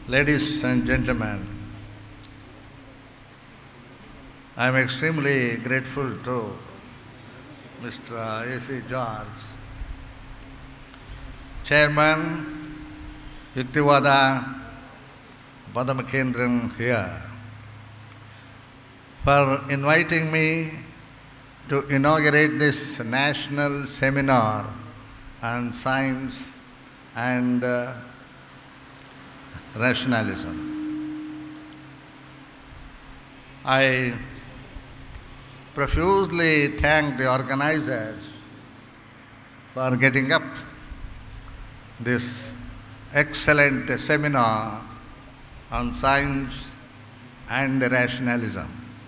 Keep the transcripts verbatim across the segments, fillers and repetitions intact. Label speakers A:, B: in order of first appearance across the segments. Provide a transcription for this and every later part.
A: Ladies and gentlemen, I am extremely grateful to Mister A C George, Chairman, Yuktivada Padmakendran here, for inviting me to inaugurate this national seminar on science and uh, rationalism. I profusely thank the organizers for getting up this excellent seminar on science and rationalism.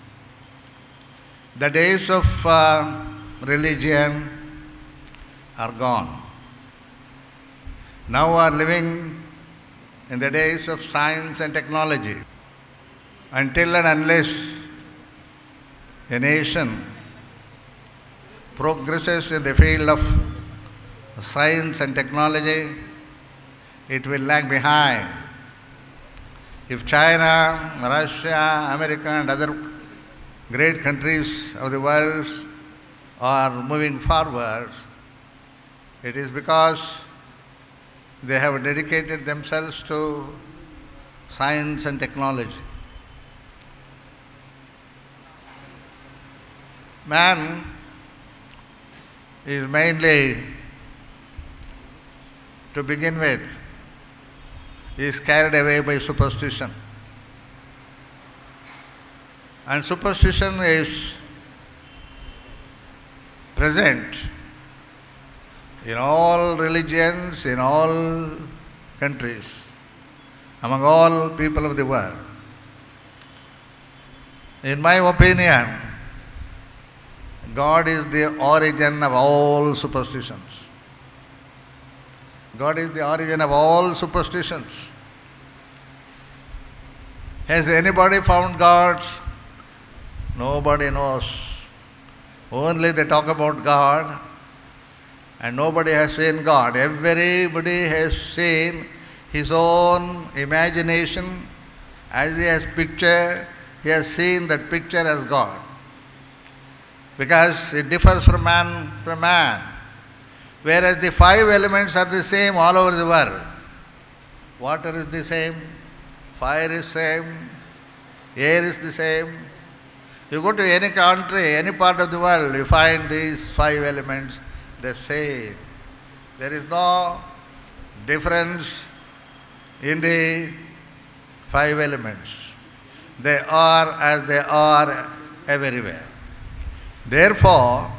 A: The days of uh, religion are gone. Now we are living in the days of science and technology. Until and unless a nation progresses in the field of science and technology, it will lag behind. If China, Russia, America and other great countries of the world are moving forward, it is because they have dedicated themselves to science and technology. Man is mainly, to begin with, is carried away by superstition. And superstition is present in all religions, in all countries, among all people of the world. In my opinion, God is the origin of all superstitions. God is the origin of all superstitions. Has anybody found God? Nobody knows. Only they talk about God, and nobody has seen God. Everybody has seen his own imagination. As he has pictured, he has seen that picture as God. Because it differs from man from man. Whereas the five elements are the same all over the world. Water is the same, fire is same, air is the same. You go to any country, any part of the world, you find these five elements the same. There is no difference in the five elements. They are as they are everywhere. Therefore,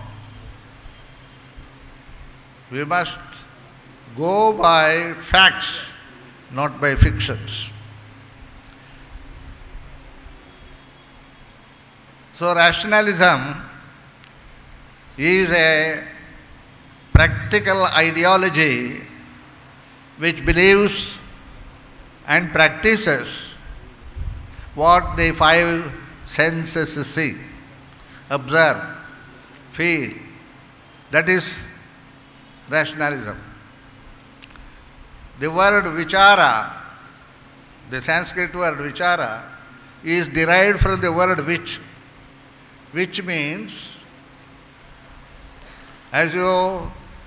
A: we must go by facts, not by fictions. So rationalism is a practical ideology which believes and practices what the five senses see, observe, feel. That is rationalism. The word vichara, the Sanskrit word vichara, is derived from the word which, which means, as you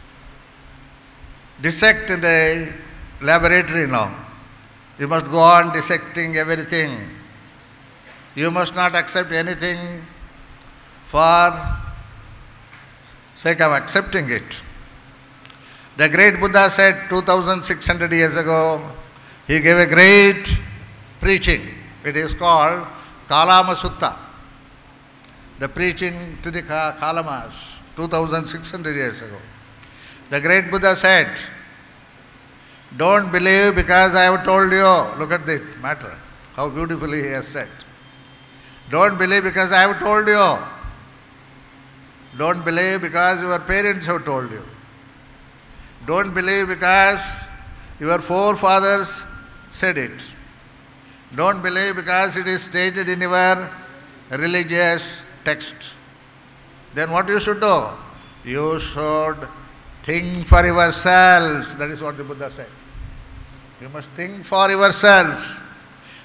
A: dissect in the laboratory now, you must go on dissecting everything. You must not accept anything for sake of accepting it. The great Buddha said two thousand six hundred years ago, he gave a great preaching. It is called Kalama Sutta, the preaching to the Kalamas, two thousand six hundred years ago. The great Buddha said, don't believe because I have told you. Look at that matter, how beautifully he has said. Don't believe because I have told you. Don't believe because your parents have told you. Don't believe because your forefathers said it. Don't believe because it is stated in your religious text. Then what you should do? You should think for yourselves. That is what the Buddha said. You must think for yourselves.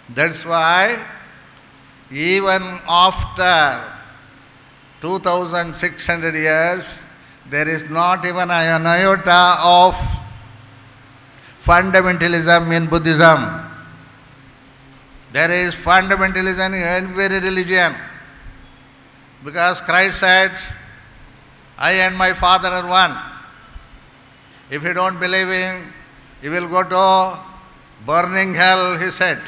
A: That's why even after two thousand six hundred years, there is not even an iota of fundamentalism in Buddhism. There is fundamentalism in every religion. Because Christ said, I and my Father are one. If you don't believe him, you will go to burning hell, he said.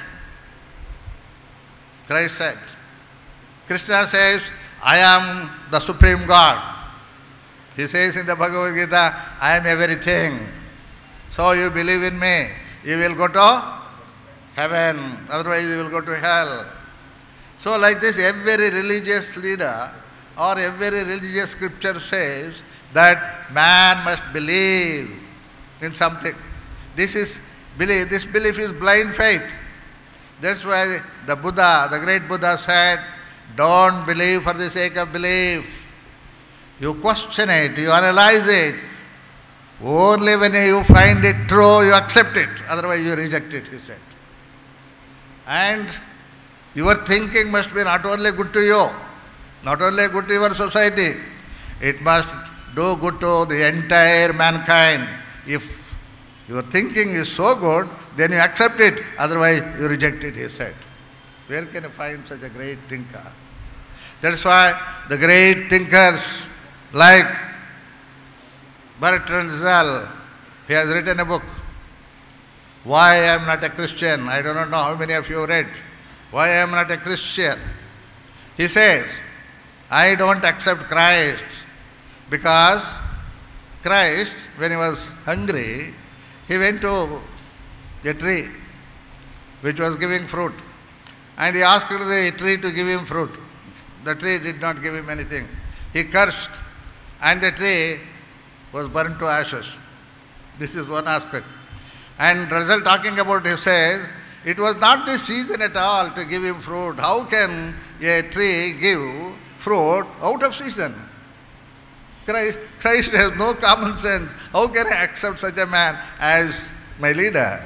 A: Christ said. Krishna says, I am the Supreme God. He says in the Bhagavad Gita, I am everything. So you believe in me, you will go to heaven, otherwise you will go to hell. So like this, every religious leader or every religious scripture says that man must believe in something. This is belief, this belief is blind faith. That's why the Buddha, the great Buddha said, don't believe for the sake of belief. You question it, you analyze it. Only when you find it true, you accept it. Otherwise you reject it, he said. And your thinking must be not only good to you, not only good to your society, it must do good to the entire mankind. If your thinking is so good, then you accept it, otherwise you reject it, he said. Where can you find such a great thinker? That's why the great thinkers like Bertrand Russell, he has written a book, Why I Am Not a Christian. I do not know how many of you read. Why I Am Not a Christian. He says, I don't accept Christ because Christ, when he was hungry, he went to a tree which was giving fruit. And he asked the tree to give him fruit. The tree did not give him anything. He cursed, and the tree was burnt to ashes. This is one aspect. And Russell talking about, he says, it was not the season at all to give him fruit. How can a tree give fruit out of season? Christ, Christ has no common sense. How can I accept such a man as my leader?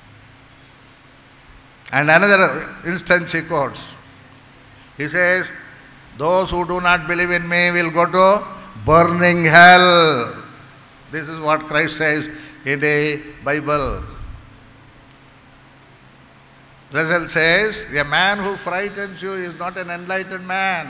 A: And another instance he quotes. He says, those who do not believe in me will go to burning hell. This is what Christ says in the Bible. Russell says, a man who frightens you is not an enlightened man.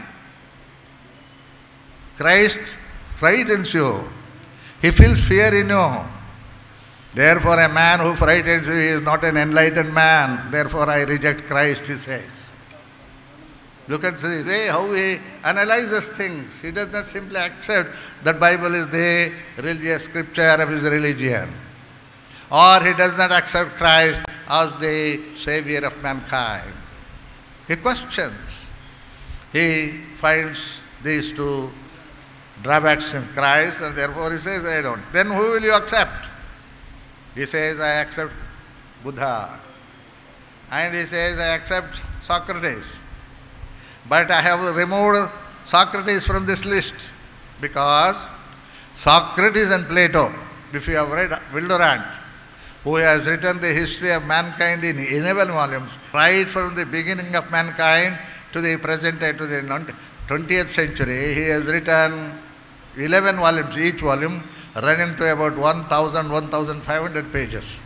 A: Christ frightens you. He feels fear in you. Therefore, a man who frightens you is not an enlightened man. Therefore, I reject Christ, he says. Look at the way how he analyzes things. He does not simply accept that Bible is the religious scripture of his religion. Or he does not accept Christ as the Savior of mankind. He questions. He finds these two drawbacks in Christ, and therefore he says, I don't. Then who will you accept? He says, I accept Buddha. And he says, I accept Socrates. But I have removed Socrates from this list because Socrates and Plato, if you have read Wilderant, who has written the history of mankind in eleven volumes, right from the beginning of mankind to the present day, to the twentieth century, he has written eleven volumes, each volume running to about one thousand, one thousand five hundred pages.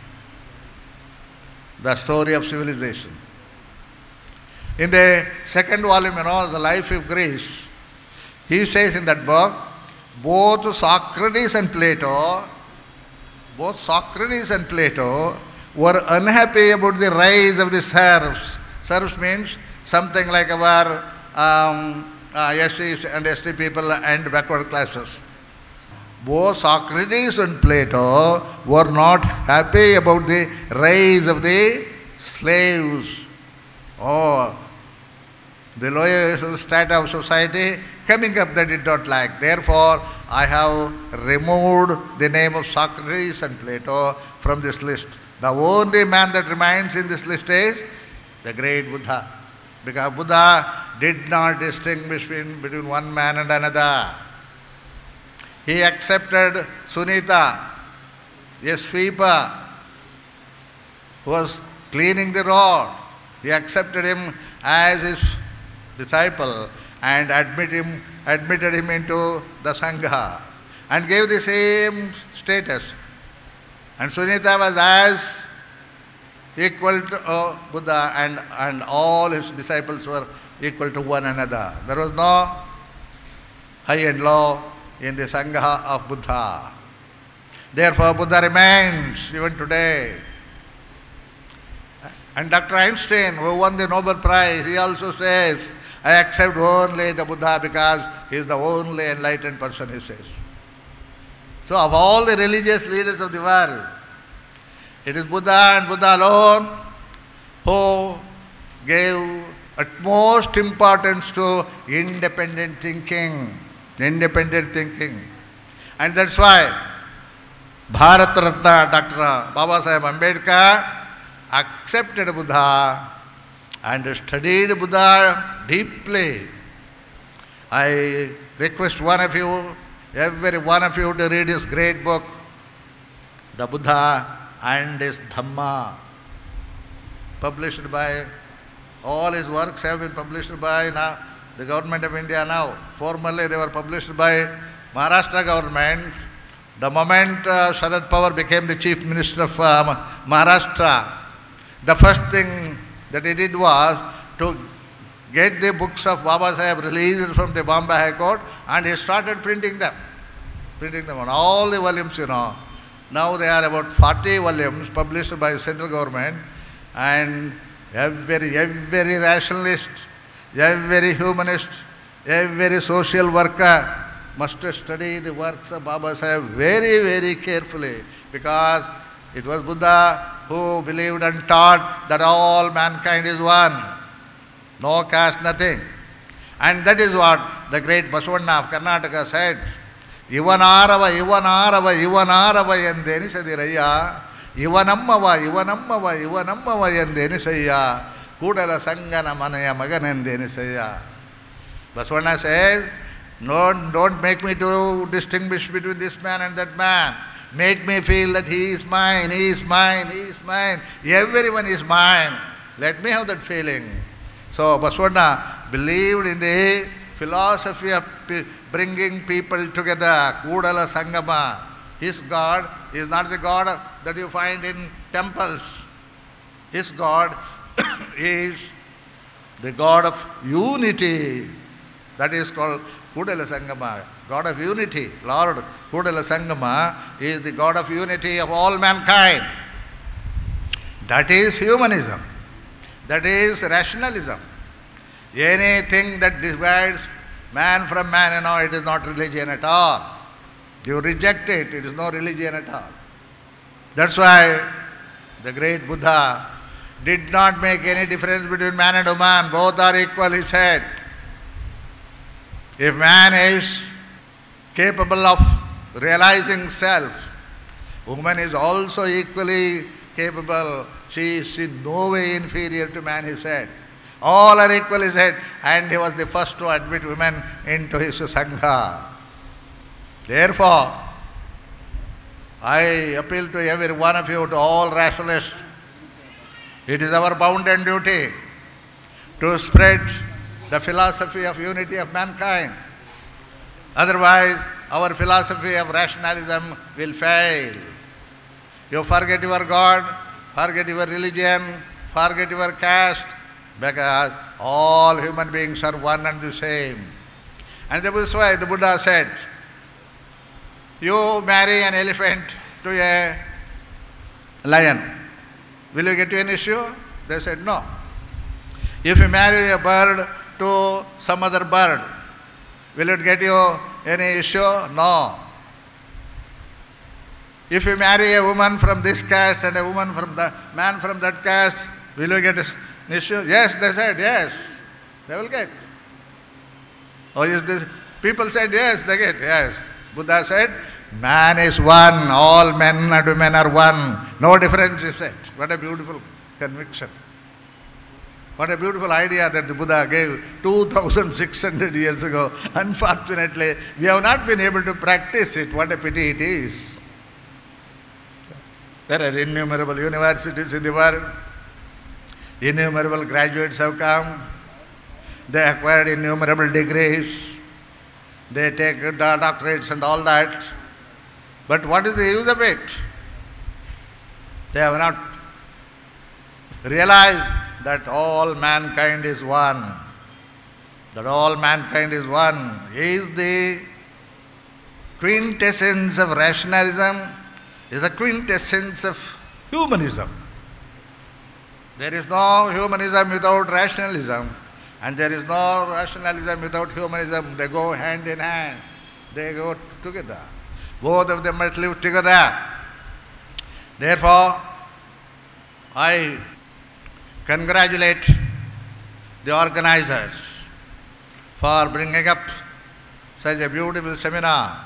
A: The story of civilization. In the second volume, you know, The Life of Greece, he says in that book, both Socrates and Plato, both Socrates and Plato were unhappy about the rise of the serfs. Serfs means something like our um, uh, S Cs and S T people and backward classes. Both Socrates and Plato were not happy about the rise of the slaves. Oh, the lower strata of society coming up they did not like. Therefore, I have removed the name of Socrates and Plato from this list. The only man that remains in this list is the great Buddha. Because Buddha did not distinguish between, between one man and another. He accepted Sunita, a sweeper who was cleaning the road. He accepted him as his disciple and admit him, admitted him into the Sangha and gave the same status. And Sunita was as equal to uh, Buddha, and, and all his disciples were equal to one another. There was no high and low in the Sangha of Buddha. Therefore, Buddha remains even today. And Doctor Einstein, who won the Nobel Prize, he also says, I accept only the Buddha because he is the only enlightened person, he says. So, of all the religious leaders of the world, it is Buddha and Buddha alone who gave utmost importance to independent thinking. Independent thinking. And that's why Bharat Ratna Doctor Babasaheb Ambedkar accepted Buddha and studied Buddha deeply. I request one of you, every one of you, to read his great book, The Buddha and His Dhamma, published by, all his works have been published by now, the government of India now. Formerly they were published by Maharashtra government. The moment uh, Sharad Pawar became the chief minister of uh, Maharashtra, the first thing that he did was to get the books of Babasaheb released from the Bombay High Court, and he started printing them. Printing them on all the volumes, you know. Now they are about forty volumes published by the central government, and every, every rationalist, every humanist, every social worker must study the works of Babasaheb very, very carefully, because it was Buddha who believed and taught that all mankind is one, no caste, nothing. And that is what the great Basavanna of Karnataka said. Ivanarava, Ivanarava, Ivanarava endenisadireya, Ivanammava, Ivanammava, Ivanammava endenisaya, Kudala Sangana Manaya Maganendenisaya. Basavanna says, no, don't make me to distinguish between this man and that man. Make me feel that he is mine, he is mine, he is mine. Everyone is mine. Let me have that feeling. So Basavanna believed in the philosophy of bringing people together, Kudala Sangama. His God is not the God that you find in temples. His God is the God of unity. That is called Kudala Sangama, God of unity. Lord Kudala Sangama is the God of unity of all mankind. That is humanism. That is rationalism. Anything that divides man from man, you know, it is not religion at all. You reject it, it is no religion at all. That's why the great Buddha did not make any difference between man and woman. Both are equal, he said. If man is capable of realizing self, woman is also equally capable. She is in no way inferior to man, he said. All are equal, he said, and he was the first to admit women into his Sangha. Therefore, I appeal to every one of you, to all rationalists, it is our bounden duty to spread the philosophy of unity of mankind. Otherwise, our philosophy of rationalism will fail. You forget your God, forget your religion, forget your caste, because all human beings are one and the same. And that is why the Buddha said, you marry an elephant to a lion, will you get you an issue? They said no. If you marry a bird to some other bird, will it get you any issue? No. If you marry a woman from this caste and a woman from the man from that caste, will you get an issue? Yes, they said, yes, they will get. Oh, is this? People said yes, they get, yes. Buddha said, man is one, all men and women are one. No difference, he said. What a beautiful conviction. What a beautiful idea that the Buddha gave two thousand six hundred years ago. Unfortunately, we have not been able to practice it. What a pity it is. There are innumerable universities in the world. Innumerable graduates have come. They acquired innumerable degrees. They take doctorates and all that. But what is the use of it? They have not realized that all mankind is one. That all mankind is one is the quintessence of rationalism, is the quintessence of humanism. There is no humanism without rationalism, and there is no rationalism without humanism. They go hand in hand. They go together. Both of them must live together. Therefore, I congratulate the organizers for bringing up such a beautiful seminar.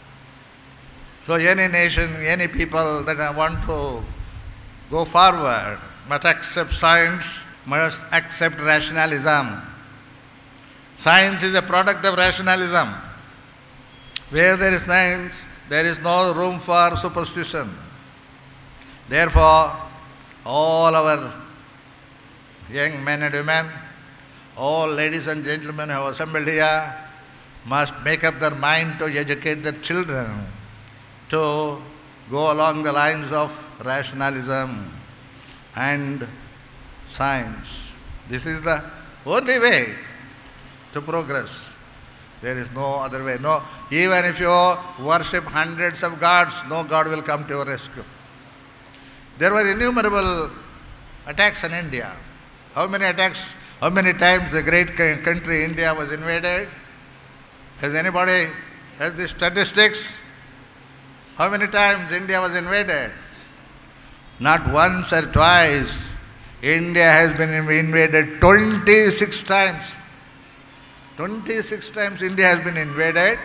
A: So any nation, any people that want to go forward must accept science, must accept rationalism. Science is a product of rationalism. Where there is science, there is no room for superstition. Therefore, all our young men and women, all ladies and gentlemen who have assembled here, must make up their mind to educate their children to go along the lines of rationalism and science. This is the only way to progress. There is no other way. No, even if you worship hundreds of gods, no God will come to your rescue. There were innumerable attacks on India. How many attacks, how many times the great country India was invaded? Has anybody, has the statistics? How many times India was invaded? Not once or twice. India has been invaded twenty-six times. twenty-six times India has been invaded,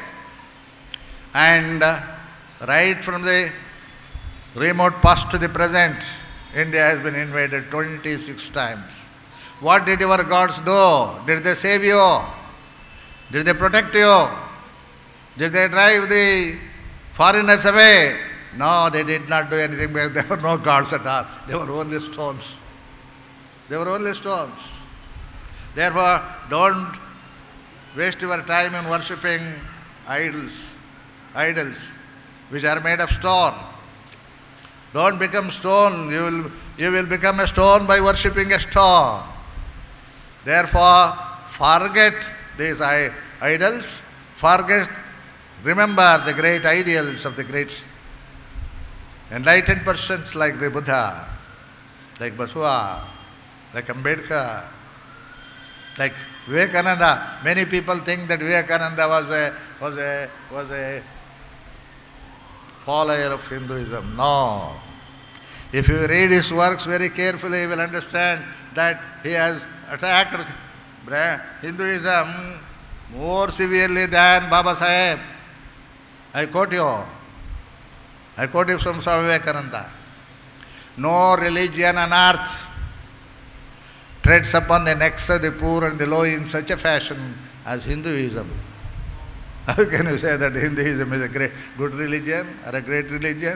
A: and uh, right from the remote past to the present, India has been invaded twenty-six times. What did your gods do? Did they save you? Did they protect you? Did they drive the foreigners away? No, they did not do anything because there were no gods at all. They were only stones. They were only stones. Therefore, don't waste your time in worshipping idols, idols which are made of stone. Don't become stone. You will, you will become a stone by worshipping a stone. Therefore, forget these idols. Forget, remember the great ideals of the great enlightened persons like the Buddha, like Basua, like Ambedkar, like Vivekananda. Many people think that Vivekananda was a was a was a follower of Hinduism. No. If you read his works very carefully, you will understand that he has attacked Hinduism more severely than Baba Sahib. I quote you. I quote you from Swami Vivekananda. No religion on earth treads upon the necks of the poor and the low in such a fashion as Hinduism. How can you say that Hinduism is a great, good religion or a great religion?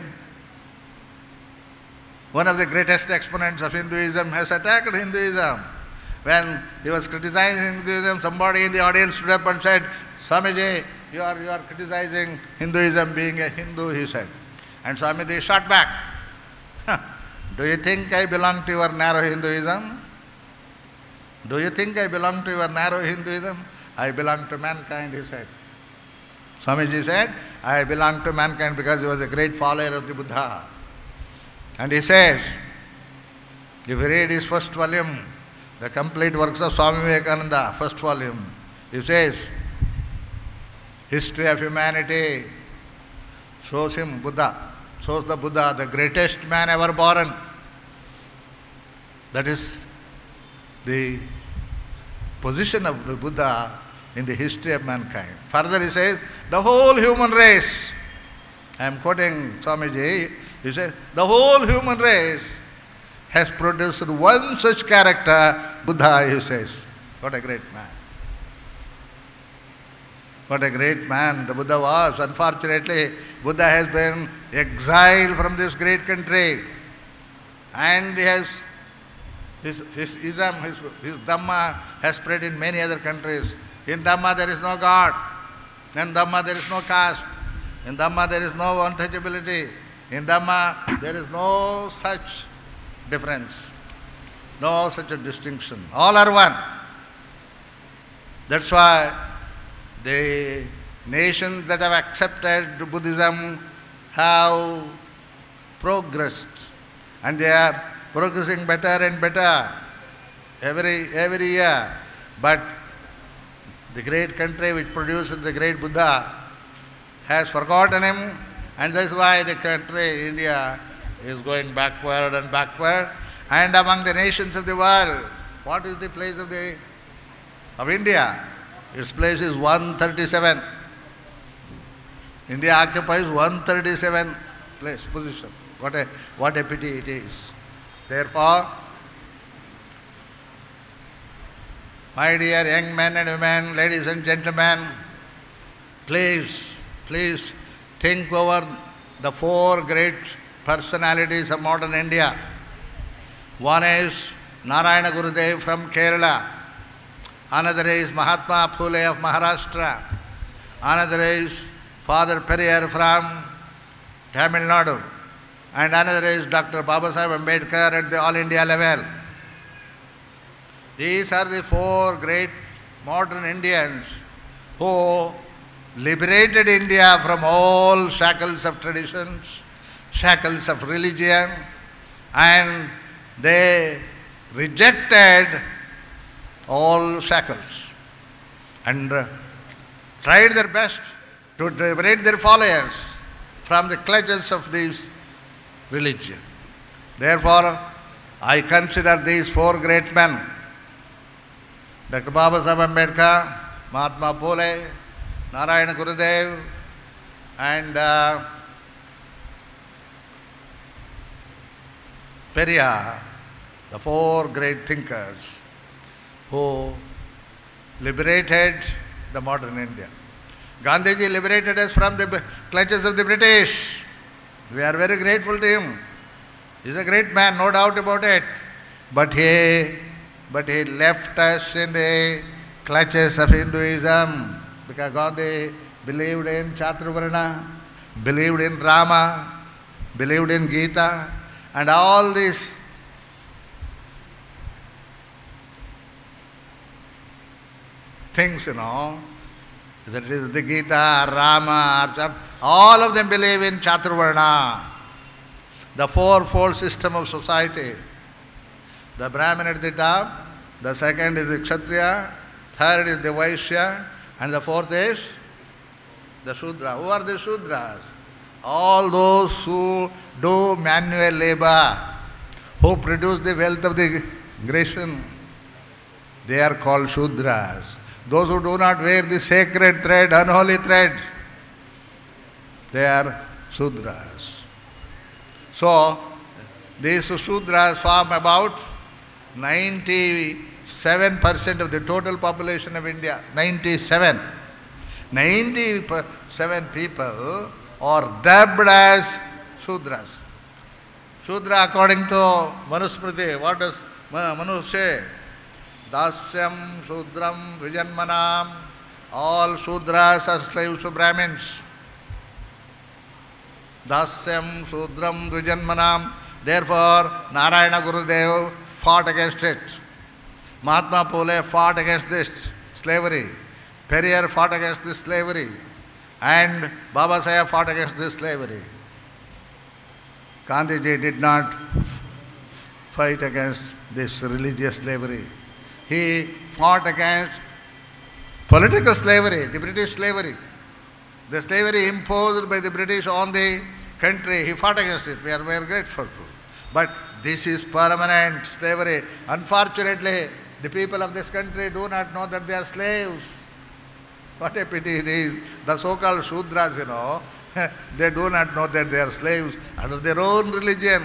A: One of the greatest exponents of Hinduism has attacked Hinduism. When he was criticizing Hinduism, somebody in the audience stood up and said, Swamiji, you are, you are criticizing Hinduism being a Hindu, he said. And Swamiji shot back. Huh. Do you think I belong to your narrow Hinduism? Do you think I belong to your narrow Hinduism? I belong to mankind, he said. Swamiji said, I belong to mankind because he was a great follower of the Buddha. And he says, if you read his first volume, the complete works of Swami Vivekananda, first volume, he says, history of humanity shows him Buddha, shows the Buddha, the greatest man ever born. That is the position of the Buddha in the history of mankind. Further he says, the whole human race, I am quoting Swamiji, he says, the whole human race has produced one such character, Buddha, he says. What a great man. What a great man the Buddha was. Unfortunately, Buddha has been exiled from this great country, and he has His, his ism, his, his Dhamma has spread in many other countries. In Dhamma there is no God. In Dhamma there is no caste. In Dhamma there is no untouchability. In Dhamma there is no such difference. No such a distinction. All are one. That's why the nations that have accepted Buddhism have progressed. And they are progressing better and better every, every year. But the great country which produced the great Buddha has forgotten him, and that's why the country, India, is going backward and backward. And among the nations of the world, what is the place of the of India? Its place is one thirty-seven. India occupies one thirty-seven place, position. What a, what a pity it is. Therefore, my dear young men and women, ladies and gentlemen, please, please think over the four great personalities of modern India. One is Narayana Gurudev from Kerala. Another is Mahatma Phule of Maharashtra. Another is Father Periyar from Tamil Nadu. And another is Doctor Babasaheb Ambedkar at the All India level. These are the four great modern Indians who liberated India from all shackles of traditions, shackles of religion, and they rejected all shackles and uh, tried their best to liberate their followers from the clutches of this religion. Therefore, I consider these four great men, Doctor Babasaheb Ambedkar, Mahatma Phule, Narayana Gurudev, and uh, Periyar, the four great thinkers who liberated the modern India. Gandhiji liberated us from the clutches of the British. We are very grateful to him. He is a great man, no doubt about it. But he, but he left us in the clutches of Hinduism, because Gandhi believed in Chaturvarna, believed in Rama, believed in Gita, and all these things, you know, that is the Gita, Rama, Archa, all of them believe in Chaturvarna, the fourfold system of society. The Brahmin at the top, the second is the Kshatriya, third is the Vaishya, and the fourth is the Shudra. Who are the Shudras? All those who do manual labor, who produce the wealth of the nation, they are called Shudras. Those who do not wear the sacred thread, unholy thread, they are Shudras. So, these Shudras form about ninety-seven percent of the total population of India. ninety-seven. ninety-seven people are dubbed as Shudras. Shudra, according to Manusmriti, what does Manu say? Dasyam Shudram Vijanmanam. All Shudras are slaves to Brahmins. Dasyam Shudram Vijanmanam. Therefore, Narayana Gurudev fought against it. Mahatma Phule fought against this slavery. Periyar fought against this slavery. And Babasaheb fought against this slavery. Gandhiji did not fight against this religious slavery. He fought against political slavery, the British slavery. The slavery imposed by the British on the country, he fought against it. We are very grateful. But this is permanent slavery. Unfortunately, the people of this country do not know that they are slaves. What a pity it is. The so-called Shudras, you know, they do not know that they are slaves under their own religion.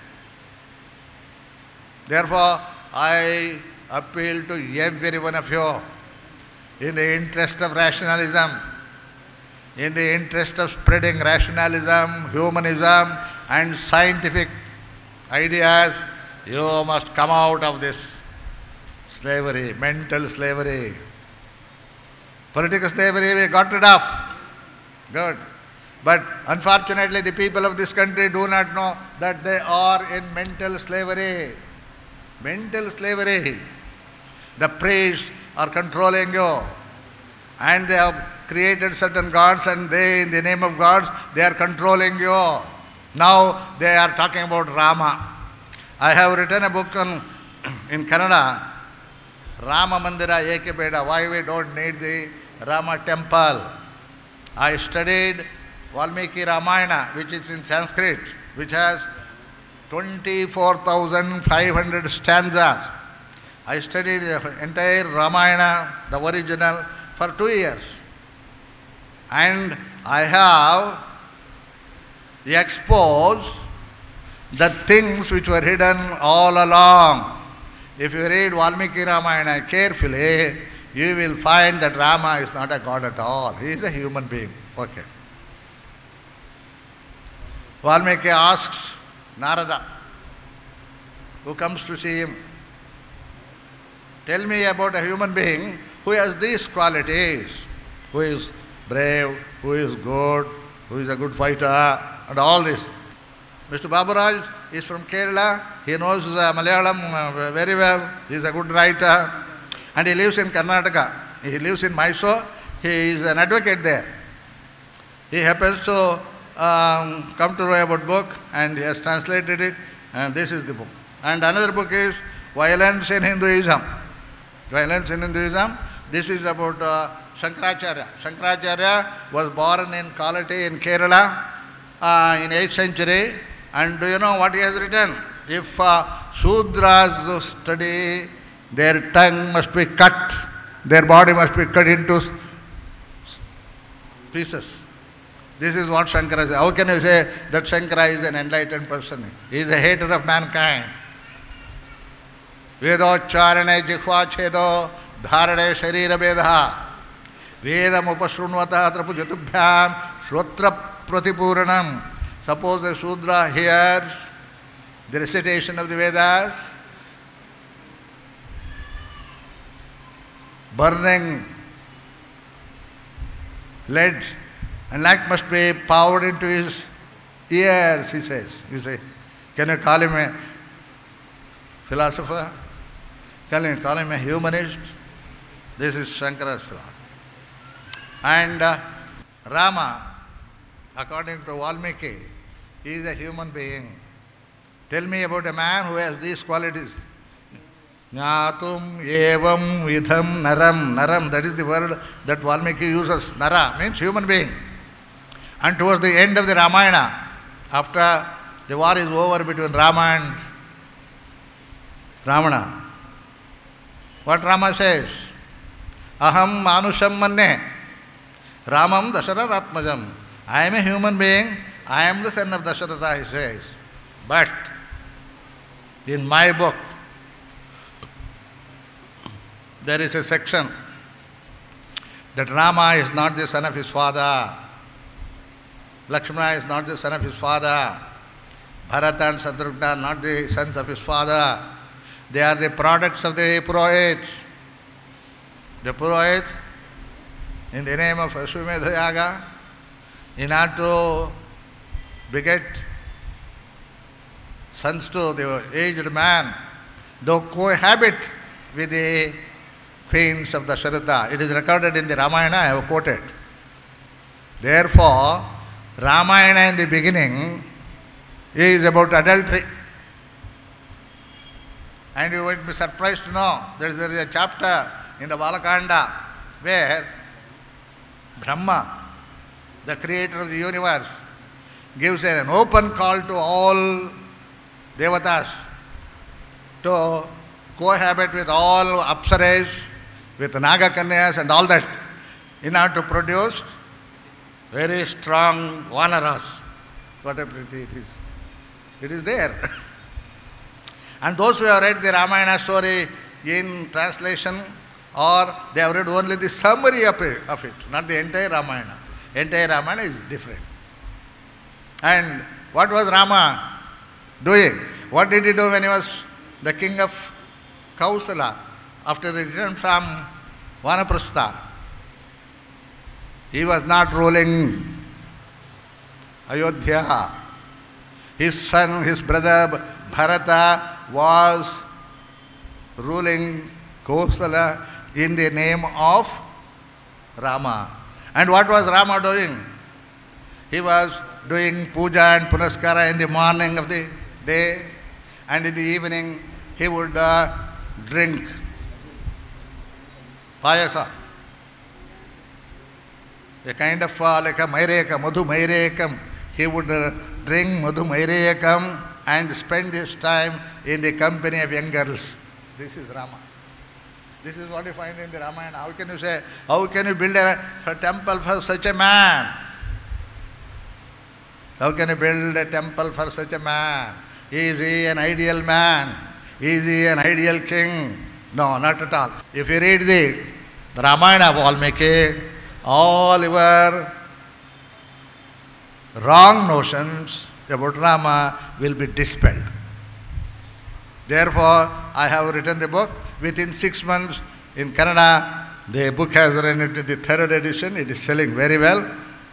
A: Therefore, I appeal to every one of you, in the interest of rationalism, in the interest of spreading rationalism, humanism, and scientific ideas, you must come out of this slavery, mental slavery. Political slavery we got rid of. Good. But unfortunately the people of this country do not know that they are in mental slavery. Mental slavery. The priests are controlling you. And they have created certain gods, and they, in the name of gods, they are controlling you. Now they are talking about Rama. I have written a book on, in Kannada, Rama Mandira Eke Beda, why we don't need the Rama temple. I studied Valmiki Ramayana, which is in Sanskrit, which has twenty-four thousand five hundred stanzas. I studied the entire Ramayana, the original, for two years. And I have exposed the things which were hidden all along. If you read Valmiki Ramayana carefully, you will find that Rama is not a god at all. He is a human being. Okay. Valmiki asks Narada, who comes to see him, tell me about a human being who has these qualities, who is brave, who is good, who is a good fighter, and all this. Mister Baburaj is from Kerala. He knows uh, Malayalam uh, very well. He is a good writer. And he lives in Karnataka. He lives in Mysore. He is an advocate there. He happens to um, come to know about book, and he has translated it, and this is the book. And another book is Violence in Hinduism. Violence in Hinduism. This is about uh, Shankaracharya. Shankaracharya was born in Kalati in Kerala uh, in eighth century. And do you know what he has written? If uh, Shudras study, their tongue must be cut, their body must be cut into pieces. This is what Shankara says. How can you say that Shankara is an enlightened person? He is a hater of mankind. Vedocharane jihva chedo dharane sharira bedha vedam upashrunvata trapujatubhyam shrotra pratipuranam. Suppose a Shudra hears the recitation of the Vedas, burning lead and light must be poured into his ears, he says. You say, can you call him a philosopher? Can you call him a humanist? This is Shankara's philosophy. And uh, Rama, according to Valmiki, he is a human being. Tell me about a man who has these qualities. Jnatum evam vidham naram. Naram, that is the word that Valmiki uses. Nara means human being. And towards the end of the Ramayana, after the war is over between Rama and Ravana, what Rama says? Aham manusham manne Ramam Dasharathatmajam. I am a human being, I am the son of Dasharatha, he says. But in my book, there is a section that Rama is not the son of his father, Lakshmana is not the son of his father, Bharata and Shatrugna are not the sons of his father. They are the products of the Purohits. The Purohit, in the name of Ashwamedha Yaga, in order to beget sons to the aged man, they cohabit with the queens of Dasharatha. It is recorded in the Ramayana, I have quoted. Therefore, Ramayana in the beginning is about adultery. And you will be surprised to know there is a chapter in the Balakanda where Brahma, the creator of the universe, gives an open call to all devatas to cohabit with all apsaras, with Nagakanyas and all that, in order to produce very strong vanaras. What a pretty it is. It is there. And those who have read the Ramayana story in translation, or they have read only the summary of it, of it, not the entire Ramayana. Entire Ramayana is different. And what was Rama doing? What did he do when he was the king of Kausala, after he returned from Vanaprastha, he was not ruling Ayodhya. His son, his brother Bharata was ruling Kausala in the name of Rama. And what was Rama doing? He was doing puja and punaskara in the morning of the day, and in the evening he would uh, drink payasa, a kind of uh, like a maireka, madhu mairekam. He would uh, drink madhu mairekam and spend his time in the company of young girls. This is Rama. This is what you find in the Ramayana. How can you say, how can you build a, a temple for such a man? How can you build a temple for such a man? Is he an ideal man? Is he an ideal king? No, not at all. If you read the, the Ramayana of Valmiki, all your wrong notions about Rama will be dispelled. Therefore, I have written the book. Within six months in Kannada, the book has run into the third edition. It is selling very well.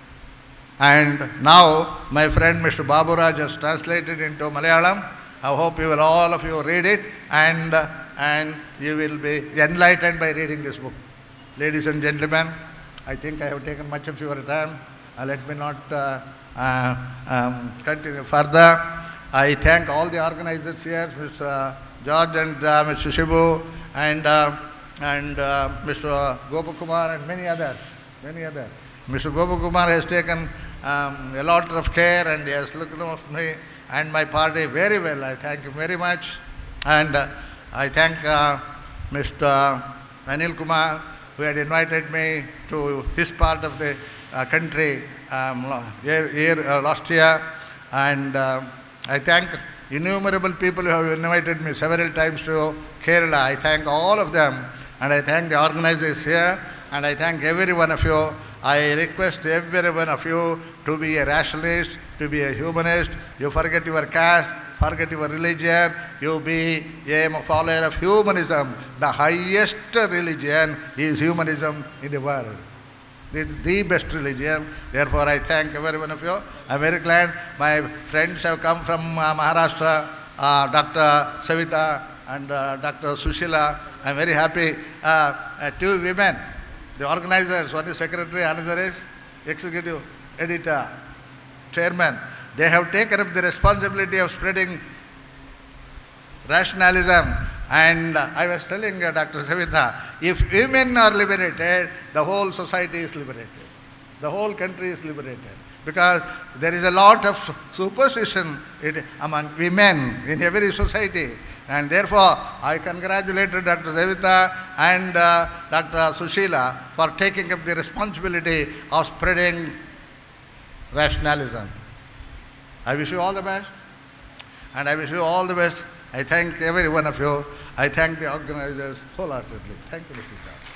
A: And now my friend Mister Baburaj has translated into Malayalam. I hope you will, all of you, read it, and, uh, and you will be enlightened by reading this book. Ladies and gentlemen, I think I have taken much of your time. Uh, let me not uh, uh, um, continue further. I thank all the organizers here, Mister George and uh, Mister Shibu, and, uh, and uh, Mister Gopakumar, and many others, many others. Mister Gopakumar has taken um, a lot of care, and he has looked after me and my party very well. I thank him very much. And uh, I thank uh, Mister Anil Kumar, who had invited me to his part of the uh, country um, year, year, uh, last year. And uh, I thank innumerable people who have invited me several times to Kerala. I thank all of them, and I thank the organizers here, and I thank every one of you. I request every one of you to be a rationalist, to be a humanist. You forget your caste, forget your religion, you be a follower of humanism. The highest religion is humanism in the world. It is the best religion. Therefore, I thank every one of you. I am very glad my friends have come from uh, Maharashtra, uh, Doctor Savita and uh, Doctor Sushila. I am very happy. Uh, uh, two women, the organizers, one is secretary, another is executive editor, chairman. They have taken up the responsibility of spreading rationalism. And uh, I was telling uh, Doctor Savita, if women are liberated, the whole society is liberated. The whole country is liberated. Because there is a lot of superstition it, among women in every society. And therefore, I congratulated Doctor Savita and uh, Doctor Sushila for taking up the responsibility of spreading rationalism. I wish you all the best. And I wish you all the best. I thank every one of you. I thank the organizers wholeheartedly. Thank you, Mister John.